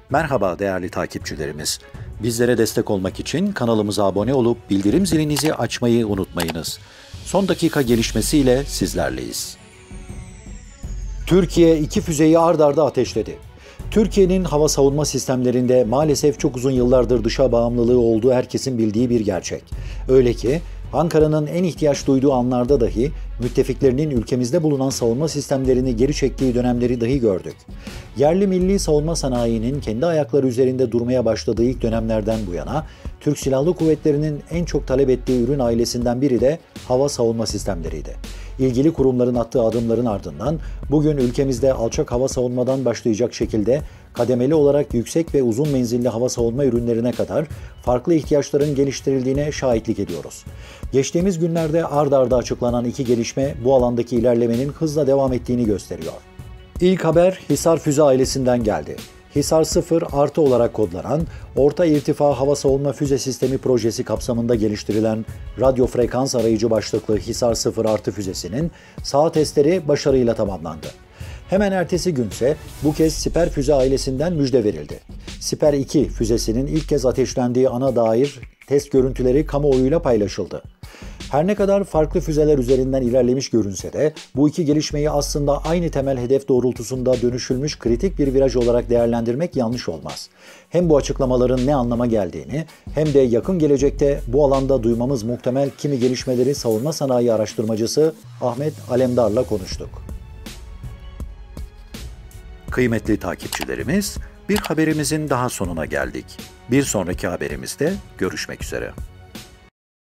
Merhaba değerli takipçilerimiz. Bizlere destek olmak için kanalımıza abone olup bildirim zilinizi açmayı unutmayınız. Son dakika gelişmesiyle sizlerleyiz. Türkiye 2 füzeyi ard arda ateşledi. Türkiye'nin hava savunma sistemlerinde maalesef çok uzun yıllardır dışa bağımlılığı olduğu herkesin bildiği bir gerçek. Öyle ki Ankara'nın en ihtiyaç duyduğu anlarda dahi müttefiklerinin ülkemizde bulunan savunma sistemlerini geri çektiği dönemleri dahi gördük. Yerli milli savunma sanayinin kendi ayakları üzerinde durmaya başladığı ilk dönemlerden bu yana Türk Silahlı Kuvvetleri'nin en çok talep ettiği ürün ailesinden biri de hava savunma sistemleriydi. İlgili kurumların attığı adımların ardından bugün ülkemizde alçak hava savunmadan başlayacak şekilde kademeli olarak yüksek ve uzun menzilli hava savunma ürünlerine kadar farklı ihtiyaçların geliştirildiğine şahitlik ediyoruz. Geçtiğimiz günlerde ard arda açıklanan iki gelişme bu alandaki ilerlemenin hızla devam ettiğini gösteriyor. İlk haber Hisar füze ailesinden geldi. Hisar 0 artı olarak kodlanan orta irtifa hava savunma füze sistemi projesi kapsamında geliştirilen radyo frekans arayıcı başlıklı Hisar 0 artı füzesinin sağ testleri başarıyla tamamlandı. Hemen ertesi günse bu kez Siper füze ailesinden müjde verildi. Siper 2 füzesinin ilk kez ateşlendiği ana dair test görüntüleri kamuoyuyla paylaşıldı. Her ne kadar farklı füzeler üzerinden ilerlemiş görünse de bu iki gelişmeyi aslında aynı temel hedef doğrultusunda dönüşülmüş kritik bir viraj olarak değerlendirmek yanlış olmaz. Hem bu açıklamaların ne anlama geldiğini hem de yakın gelecekte bu alanda duymamız muhtemel kimi gelişmeleri savunma sanayi araştırmacısı Ahmet Alemdar'la konuştuk. Kıymetli takipçilerimiz, bir haberimizin daha sonuna geldik. Bir sonraki haberimizde görüşmek üzere.